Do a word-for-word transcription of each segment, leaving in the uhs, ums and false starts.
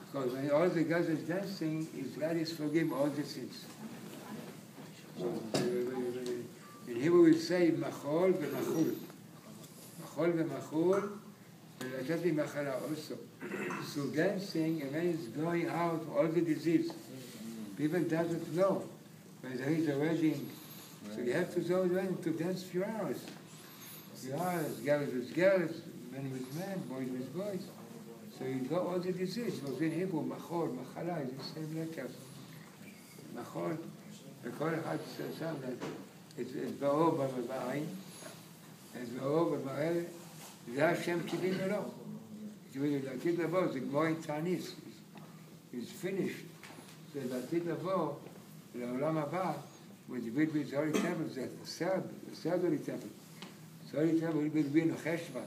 Because when all the guys is dancing, his God is forgive all the sins. So, in Hebrew we say machol v'machul. Machol v'machul, v'latati machala also. So dancing, and then it's going out all the disease. People doesn't know. When there is a wedding, so you have to go then to dance few hours. Few hours, girls with girls, men with men, boys with boys. So you got all the disease. It was in Hebrew, machol, machala, is the same letters. Machol, וכל אחד שם את באור במבעין, את באור במראה, זה השם קידים לו. לעתיד לבוא, זה כמו עם תעניס. It's finished. זה לעתיד לבוא, לעולם הבא, with the big big holy temple, זה third, third holy temple. The holy temple will be in Cheshvan.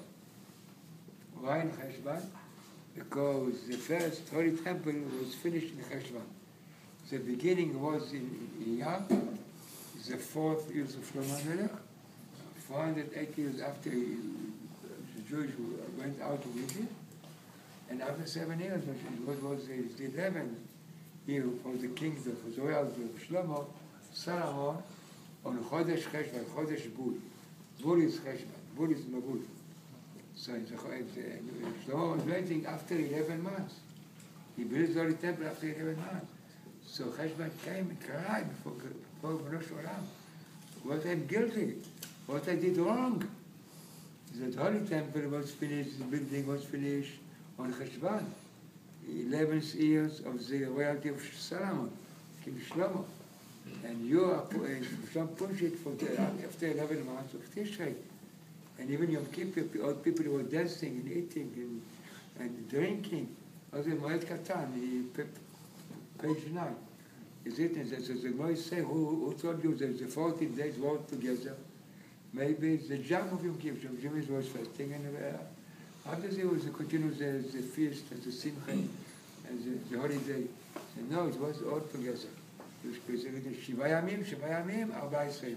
Why in Cheshvan? Because the first holy temple was finished in Cheshvan. The beginning was in Iyar, the fourth years of Shlomo HaMelech, four hundred eight years after he, the Jews went out of Egypt, and after seven years, what was the eleventh year for the kingdom of the royal Shlomo, Solomon, on Chodesh Cheshvan, Chodesh Bul. Bul is Cheshvan, Bul is Mabul. So it's, it's, Shlomo was waiting after eleven months. He built the holy temple after eleven months. So Cheshvan came and cried before, before Rosh Olam. What I'm guilty, what I did wrong. The holy temple was finished, the building was finished on Cheshvan, eleventh years of the royalty of Solomon, King Shlomo. And you are some push it for the, after eleven months of Tishrei. And even Yom Kippur, all people were dancing and eating and, and drinking. Also Moed Katan, page nine. Is it? And so the Gemara say, who, who told you that the fourteen days were together? Maybe it's the Jam of Yom Kippur. Yom Kippur was fasting, and uh, after there was a continuous the, the feast and the Simcha and the, the holiday. And no, it was all together. It was preserved Shiva Yamim, Shiva Yamim, Arba Yisrael.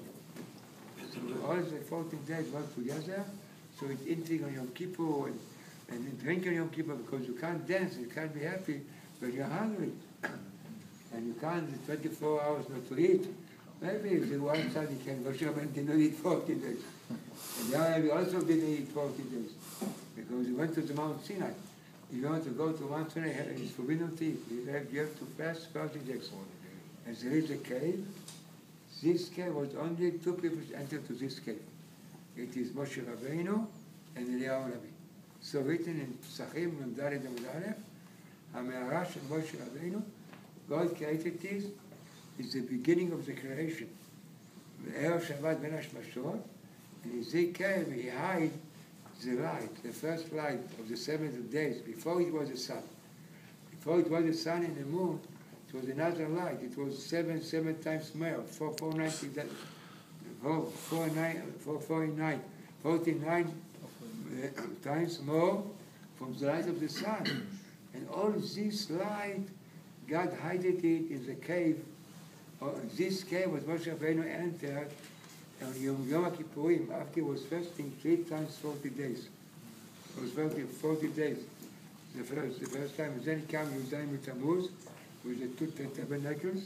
So all the fourteen days were together. So it's eating on Yom Kippur and, and drinking on Yom Kippur because you can't dance, you can't be happy, but you're hungry. And you can't twenty-four hours not to eat. Maybe if the one side you can, Moshe Rabbeinu did not eat forty days. And Yaakov also didn't eat forty days. Because he went to the Mount Sinai. If you want to go to Mount Sinai, it's forbidden to eat. You have, you have to fast forty days. And there is a cave. This cave was only two people entered to this cave. It is Moshe Rabbeinu and Eliyahu Navi. So written in Psachim, Memdalet and Medalef, HaMe'ara shel Moshe Rabbeinu, God created this, it's the beginning of the creation. Erev Shabbat ben Hashmashot, and in the cave he hid the light, the first light of the seventh days, before it was the sun. Before it was the sun and the moon, it was another light. It was seven, seven times more, four, four ninety, four, four, nine, four, forty-nine, forty-nine uh, times more from the light of the sun. And all this light, God hid it in the cave. Oh, this cave was Moshe Rabbeinu entered on Yom, Yom Kippurim after he was fasting three times forty days. It was fasting forty days. The first, the first time, and then he came Yudayim Tammuz with the two tabernacles.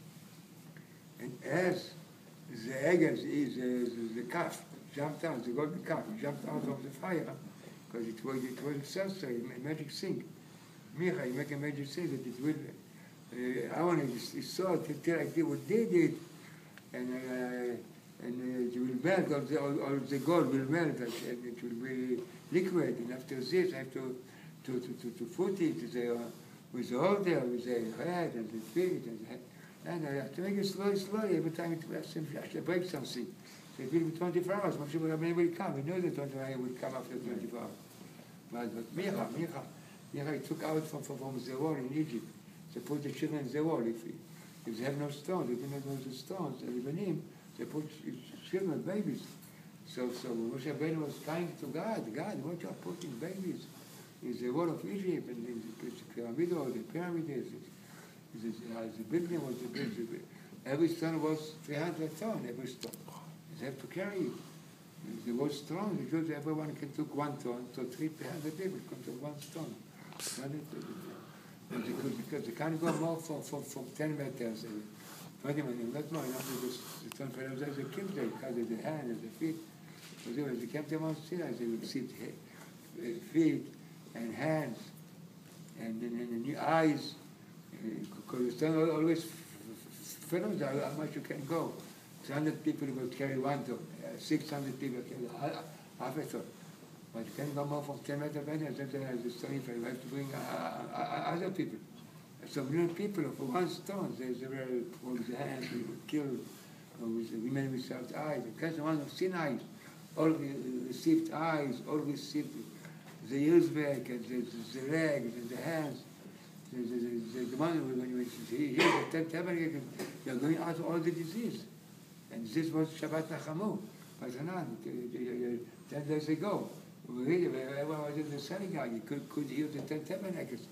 And as the Egez is the, the calf jumped out, the golden calf jumped out of the fire because it was it was sorcery, a magic thing. Micha, you make a magic thing that it will. Uh, Aaron he saw it till like they did it, and uh, and uh, it will melt, all the, all, all the gold will melt, and it will be liquid. And after this, I have to to to to, to put it the, uh, with the holder, with the head and the feet, and the head. And I have to make it slowly, slowly. Every time it has to break something. So it will be twenty-four hours. Moshe Rabbeinu will come. We know that twenty-four hours will come after twenty-four hours. But, but Micha, Micha, Micha, he took out from, from, from the wall in Egypt. They put the children in the wall. If, if they have no stones, they do not know the stones, the Lebanim, they put children, babies. So, so Moshe Rabbeinu was crying to God, God, what you are putting babies in the wall of Egypt, and in the pyramid or the pyramid is, is, is, uh, the building was the building. Every stone was three hundred tons, every stone. They have to carry it. They were strong, because everyone can take one ton, so three hundred people can take one stone. Because, because they can't go more from, from, from ten meters. Not even, not more, not because the ten meters, they killed them because of the hand and the feet. But they, they kept them on Sinai, they would see feet and hands and, and, and the eyes. Because the sun always follows how much you can go. one hundred people will carry one ton, uh, six hundred people carry half a ton. But you can't go more from ten meters away, and then the story for you have to bring uh, uh, other people. So many people for one stone, they, they were with the hands, they were killed, or with the women without eyes. The case of one of Sinai, all received eyes, all received the ears back, and the, the, the legs, and the hands. The, the, the, the one when you hear the tenth tabernacle, you're going out of all the disease. And this was Shabbat Nachamu, Pazanan, ten days ago. Really, everyone was in the synagogue, you could, could hear the ten tabernacles.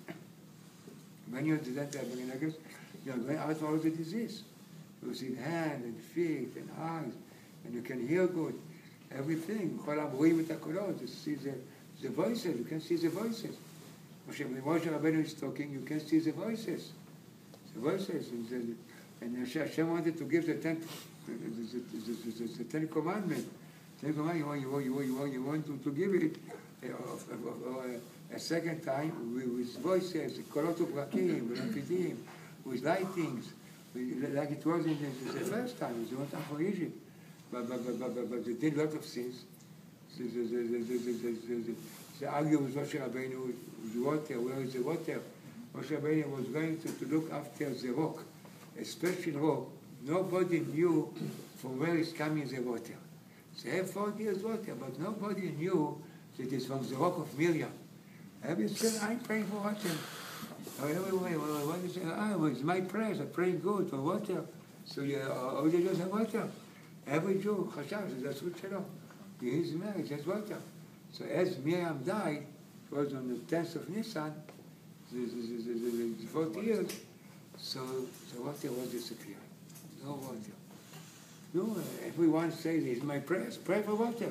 When you hear the ten tabernacles, you're going out of all the disease. You see hand and feet and eyes, and you can hear good. Everything. You see the, the voices, you can see the voices. When Moshe Rabbeinu is talking, you can see the voices. The voices. And, the, and Hashem wanted to give the ten, the, the, the, the, the, the ten commandments. Ten commandments, you want, you want, you want, you want, you want to, to give it uh, uh, uh, a second time with, with voices, kolot u'brakim, with rapidim, with lightings, with, like it was in the, the first time, it was one time for Egypt. But, but, but, but, but, but they did a lot of things. The, the, the, the, the, the, the, the, the argue with Moshe Rabbeinu with the water, where is the water? Moshe Rabbeinu was going to, to look after the rock, a special rock. Nobody knew from where is coming the water. They have forty years water, but nobody knew that it's from the rock of Miriam. Every said, I'm praying for water. Everywhere, what is it? Ah, well, it's my prayers, I'm praying good for water. So you, all the Jews have water. Every Jew, Chashav, that's what you know. He's married, he has water. So as Miriam died, it was on the tenth of Nisan, the, the, the, the, the forty years, so the water was disappearing. No water. No, everyone says, it's my prayers, pray for water.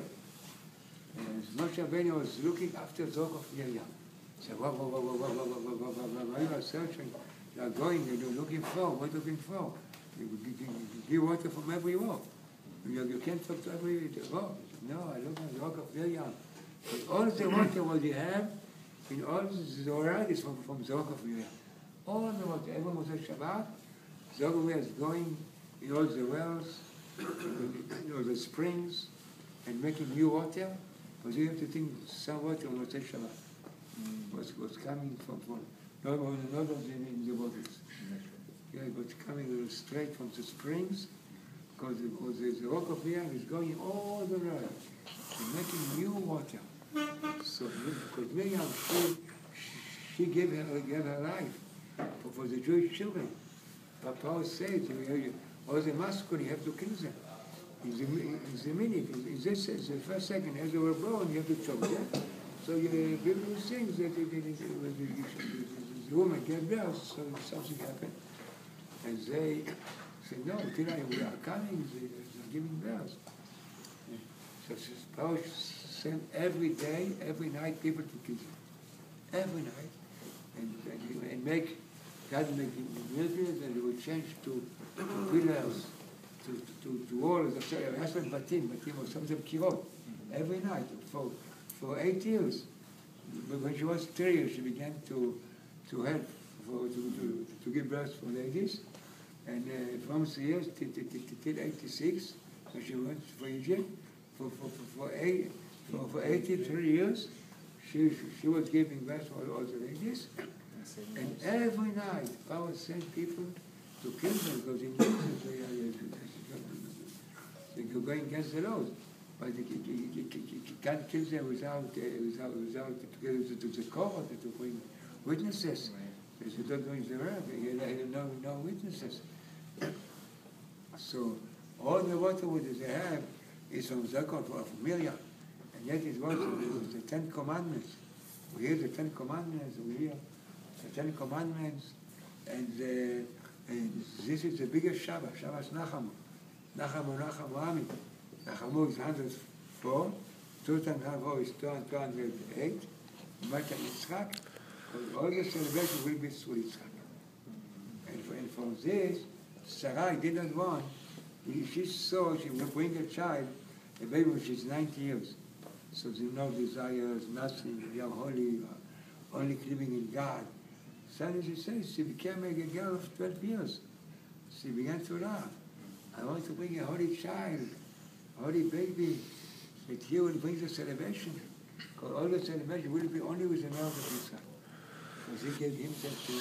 And Moshe Rabbeinu was looking after the rock of Miriam. So, whoa, whoa, whoa, whoa, whoa, whoa, whoa, whoa, whoa, whoa, you are searching, you are going, you're looking for, what are you looking for? You give water from every rock. You, you can't talk to every rock. No, I look at the rock of Miriam. But all the water what you have, in all the Zohar is from, from the rock of Miriam. All the water, everyone was at Shabbat, Zohar is going in all the wells, you know, the springs, and making new water. But you have to think some water was at Shabbat. Was, was coming from, from not only not only in the waters. Yeah, but coming straight from the springs, because the, the rock of Miriam is going all the way and making new water. So, because Miriam, she, she gave her, gave her life for, for the Jewish children. But Paul said, all the masculine, you have to kill them. In the, in the minute, in this, the first second, as they were born, you have to choke them. So you people think that it, it, it, it, the woman gave birth, so something happened. And they said, no, tonight we are coming, they are giving birth. So Paul sent every day, every night, people to kill them. Every night. And, and, and make, God make miracles, and they would change to, to pillars, to, to, to walls. That's what Batim, Batim was something kirot. Every night, for for eight years. But when she was three years, she began to to help, for, to, to, to give birth for ladies. And uh, from three years till, till, till eighty-six, when she went for Egypt, for, for, for, for, eight, for, for eighty-three years, she, she was giving birth for all the ladies. And every night, Paul sent people to kill them because he knew that they are uh, going against the laws. But you, you, you, you can't kill them without, uh, without, without to get to the court, to bring witnesses. If you're not doing the work, you have no, no witnesses. So all the water that they have is from the record of Miriam. And yet it was the, the Ten Commandments. We hear the Ten Commandments, we hear the Ten Commandments, and, uh, and this is the biggest Shabbat, Shabbat Nachamu. Nachamu, Nachamu, Ami. Nachamu is one hundred four, two times one hundred four is two hundred eight, Mata Yitzchak, Because all the celebration will be through Yitzchak. And, for, and from this, Sarai didn't want, she saw she would bring a child, a baby which is ninety years. So there's no desires, nothing, they are holy, uh, only living in God. Suddenly she says, she became a girl of twelve years. She began to laugh. I want to bring a holy child, a holy baby, that here will bring the celebration. Because all the celebration will be only with the mouth of Yitzchak. Because he gave himself to,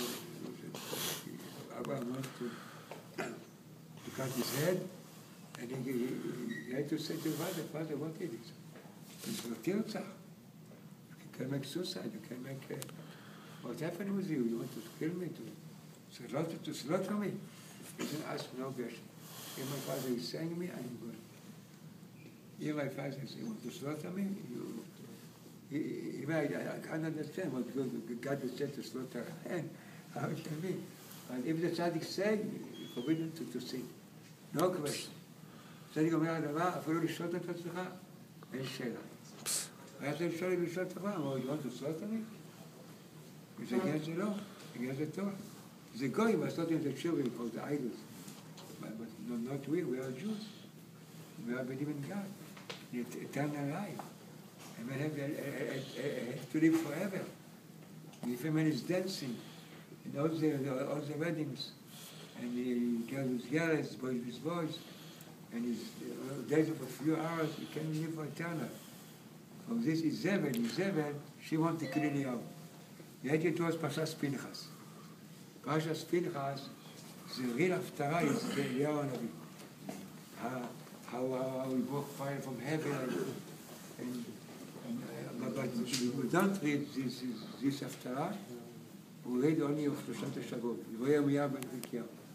Abraham wants to, to cut his head, and he, he, he had to say to the father, Father, what is it? It's for Tirtzach. You can make suicide, you can make, uh, what's happening with you? You want to kill me, to slaughter, to slaughter me? He didn't ask no question. If my father is saying me, I'm good. If my father says, you want to slaughter me? You, if I, I can't understand what God has said to slaughter a hen. How it can be? But if the tzaddik say, forbidden to, to sin. No question. צדיק אומר הדבר, אפילו לשלוט את עצמך, אין שאלה. היה צריך לשאול אם לשלוט את עצמך, אמרו, you want to slaughter me? וזה גן זה לא, זה גן זה טוב. זה גויים, לעשות עם זה children for the idols. But, but not we, we are Jews. We are believing in God, the eternal life. And we have uh, uh, uh, to live forever. If a man is dancing, in all the, all the weddings, and the girl with girls, boys with boys, and his uh, days of a few hours, he can live for eternal. From this is Zevel, Zevel, she wants to kill Eliyahu. The idea was Parshas Pinchas. Parshas Pinchas, the real haftarah is the Eliyahu Hanavi. How, how, how we broke fire from heaven, and, and uh, but we don't read this, this haftarah, we read only of Shloshat HaShavot. V'yeh Miyah ben Chikiyahu.